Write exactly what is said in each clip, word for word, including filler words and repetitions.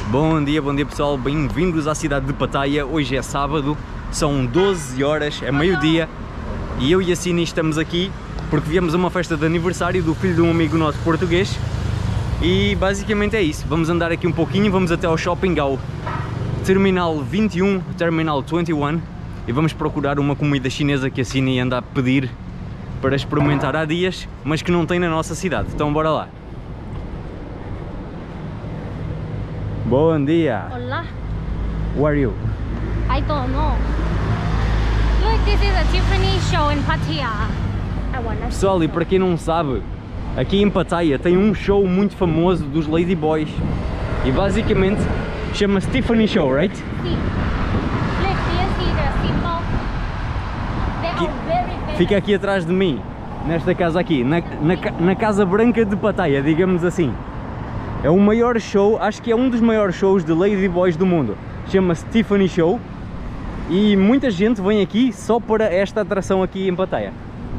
Bom dia, bom dia pessoal, bem-vindos à cidade de Pattaya. Hoje é sábado, são doze horas, é meio-dia e eu e a Cini estamos aqui porque viemos a uma festa de aniversário do filho de um amigo nosso português e basicamente é isso. Vamos andar aqui um pouquinho, vamos até ao shopping, ao Terminal vinte e um, Terminal vinte e um, e vamos procurar uma comida chinesa que a Cini anda a pedir para experimentar há dias, mas que não tem na nossa cidade. Então bora lá. Bom dia. Hola. Where are you? I don't know. Look, this is a Tiffany show in Pattaya. I wanna Pessoal, e para quem não sabe, aqui em Pattaya tem um show muito famoso dos Ladyboys e basicamente chama-se Tiffany Show, right? see. Look, do you see the symbol? They Aqui- are very, very Fica aqui atrás de mim, nesta casa aqui, na, na, ca- na Casa Branca de Pattaya, digamos assim. É o maior show, acho que é um dos maiores shows de Ladyboys do mundo. Chama-se Tiffany Show e muita gente vem aqui só para esta atração aqui em Pattaya.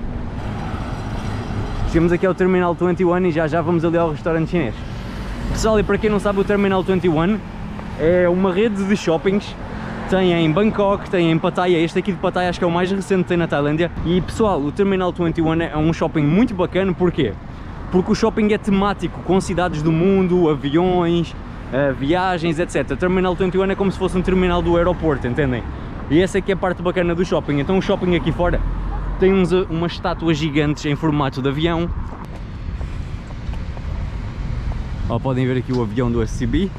Chegamos aqui ao Terminal vinte e um e já já vamos ali ao restaurante chinês. Pessoal, e para quem não sabe, o Terminal vinte e um é uma rede de shoppings. Tem em Bangkok, tem em Pattaya. Este aqui de Pattaya acho que é o mais recente que tem na Tailândia. E pessoal, o Terminal vinte e um é um shopping muito bacana, porquê? Porque o shopping é temático, com cidades do mundo, aviões, uh, viagens, etcétera. O Terminal vinte e um é como se fosse um terminal do aeroporto, entendem? E essa aqui é a parte bacana do shopping. Então o shopping aqui fora tem uns, umas estátuas gigantes em formato de avião. Ó, podem ver aqui o avião do S C B.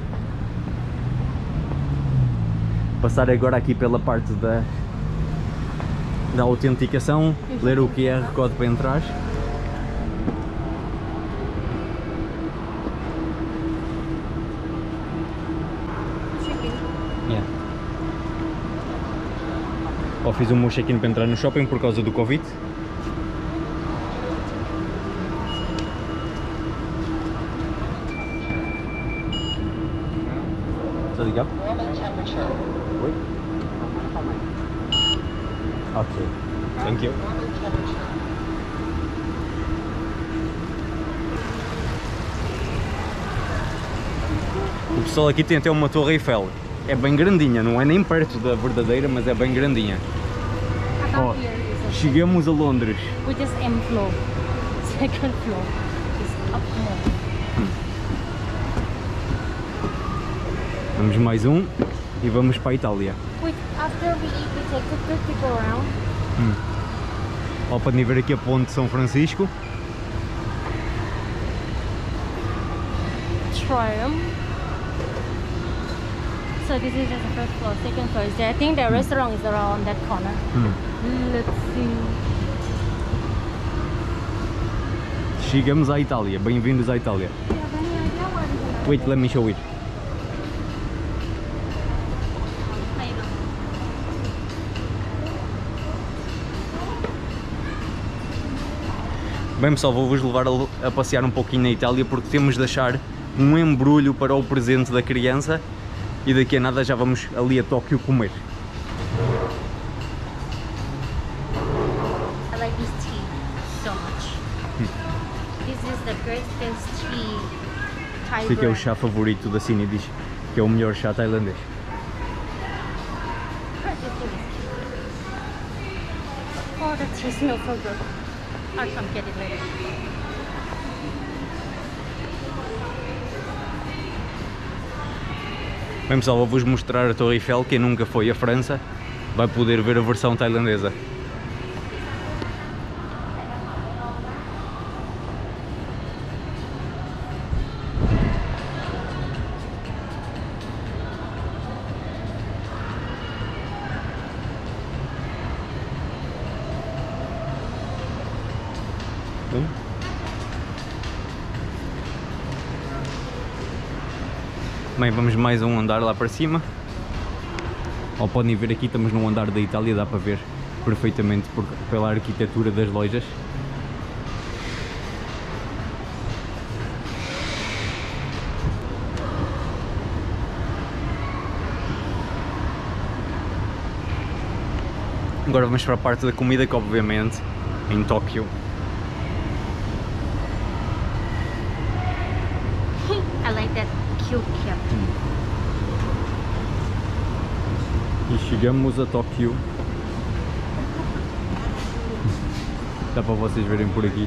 Passar agora aqui pela parte da, da autenticação, ler o Q R Code para entrar. Yeah. Ó, fiz um meu check-in para entrar no shopping por causa do Covid. Está ligado? Oi? Ok, thank you. O pessoal aqui tem até uma torre Eiffel. É bem grandinha, não é nem perto da verdadeira, mas é bem grandinha. Ó, chegamos a Londres. which is M floor. Second floor is up more. Vamos mais um e vamos para a Itália. Wait, after we eat, we take the trip to go around. Hum. Ó, podem ver aqui a ponte de São Francisco. Triumph. So this is just the first floor. Second floor is there. I think the restaurant is around that corner. Hum. Let's see. Chegamos à Itália. Bem-vindos à Itália. Do you have any idea where this is? Wait, let me show it. I know. Bem pessoal, vou-vos levar a, a passear um pouquinho na Itália porque temos de achar um embrulho para o presente da criança e daqui a nada já vamos ali a Tóquio comer. I like this tea so much. This is the greatest tea Thai Este aqui é o brand. chá favorito da Cini, diz que é o melhor chá tailandês. Oh, the tea smells so good. I'll come get it later. Bem pessoal, vou-vos mostrar a Torre Eiffel. Quem nunca foi à França vai poder ver a versão tailandesa. Hum? Bem, vamos mais um andar lá para cima. Ou podem ver aqui, estamos num andar da Itália, dá para ver perfeitamente por, pela arquitetura das lojas. Agora vamos para a parte da comida, que obviamente em Tóquio I like that cute cap. E chegamos a Tóquio. Dá para vocês verem por aqui.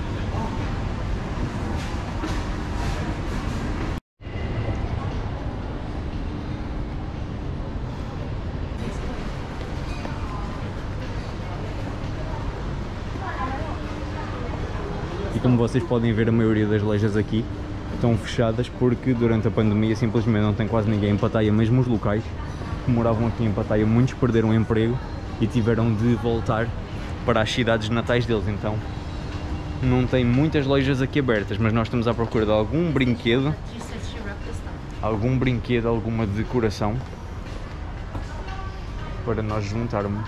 E como vocês podem ver, a maioria das lojas aqui estão fechadas porque durante a pandemia simplesmente não tem quase ninguém em Pattaya. Mesmo os locais que moravam aqui em Pattaya, muitos perderam o emprego e tiveram de voltar para as cidades natais deles. Então não tem muitas lojas aqui abertas, mas nós estamos à procura de algum brinquedo, algum brinquedo, alguma decoração para nós juntarmos.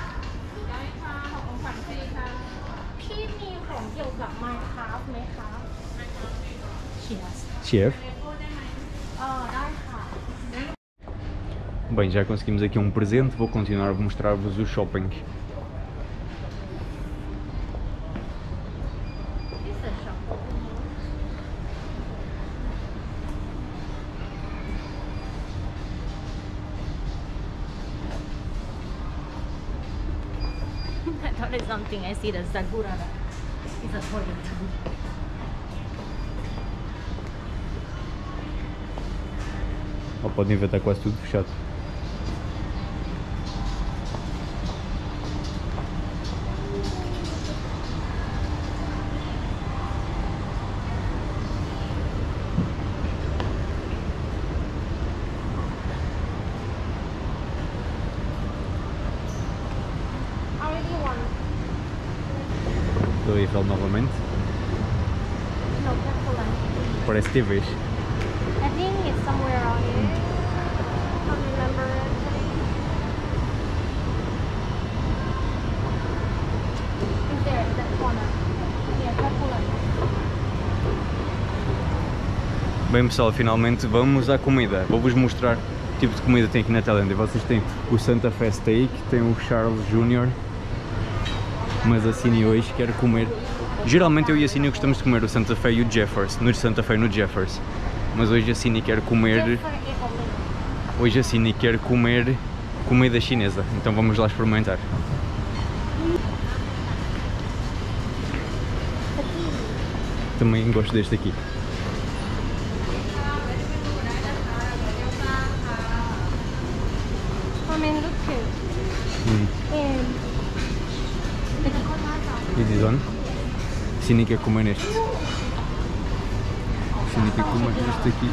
Chef. Bem, já conseguimos aqui um presente, vou continuar a mostrar-vos os shoppings. That is something I see the Sakura is a toilet. Oh, podem ver, está quase tudo fechado. Estou aí Eiffel novamente. No, careful. Parece T Vs. I think it's somewhere around here. I don't remember actually. Is there that corner? Yeah, careful. Bem pessoal, finalmente vamos à comida. Vou-vos mostrar que tipo de comida tem aqui na Tailândia. Vocês têm o Santa Fe Steak, tem o Charles Júnior, mas a Cine hoje quer comer. Geralmente eu e a Cine gostamos de comer o Santa Fe e o Jeffers, no Santa Fe e no Jeffers. Mas hoje a Cine quer comer. Hoje a Cine quer comer comida chinesa, então vamos lá experimentar. Também gosto deste aqui. Hum. E diz onde? Cine quer comer neste. Cine quer comer este aqui.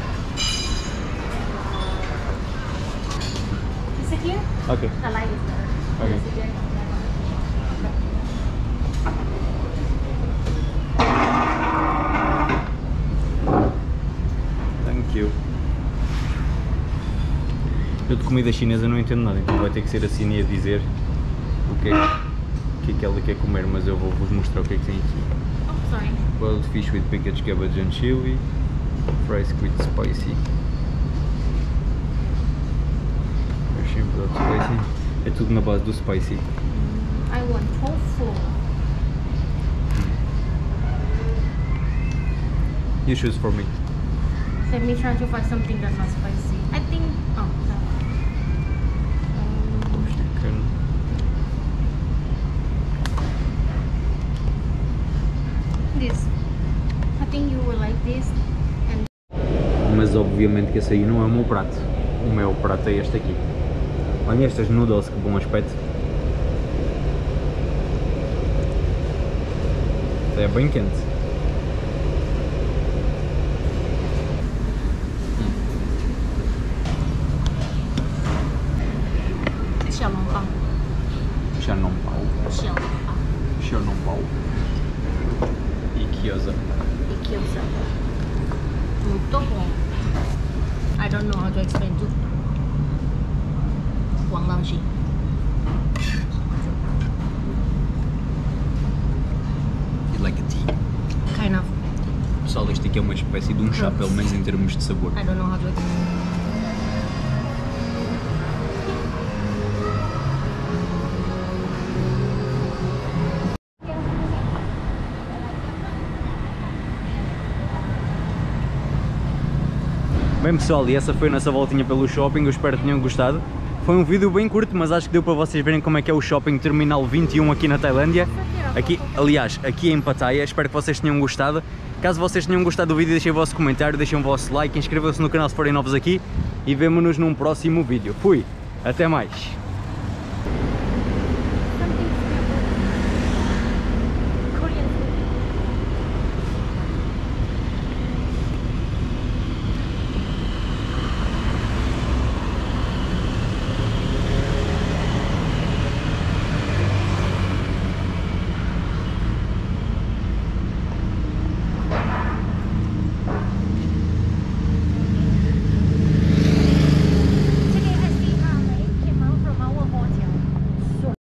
Is it here? Ok. The light is there. Ok. Is it there? Thank you. Eu de comida chinesa não entendo nada, então vai ter que ser a Cine a dizer o que é, o que é que ela quer comer, mas eu vou vos mostrar o que é que tem aqui. Oh, sorry. Boiled fish with packaged cabbage and chili, fries with spicy. Shrimp without spicy. É tudo na base do spicy. I want tofu. You choose for me. Let me try to find something that's not spicy. I think. Oh, no. Um, Chicken. this. I think you will like this. And Mas obviamente que esse aí não é o meu prato. O meu prato é este aqui. Olha estas noodles, que bom aspecto. É bem quente. xiao long bao. Xiao Long Bao. Xiao long bao. Xiao Long Bao. E gyoza. E gyoza. Muito bom. I don't know how to explain to. Guangdangxi. You like a tea? Kind of. Pessoal, este aqui é uma espécie de um chá, pelo menos em termos de sabor. I don't know how to explain. Bem pessoal, e essa foi a nossa voltinha pelo shopping, eu espero que tenham gostado. Foi um vídeo bem curto, mas acho que deu para vocês verem como é que é o shopping Terminal vinte e um aqui na Tailândia. Aqui, aliás, aqui em Pattaya. Espero que vocês tenham gostado. Caso vocês tenham gostado do vídeo, deixem o vosso comentário, deixem o vosso like, inscrevam-se no canal se forem novos aqui e vemo-nos num próximo vídeo. Fui, até mais!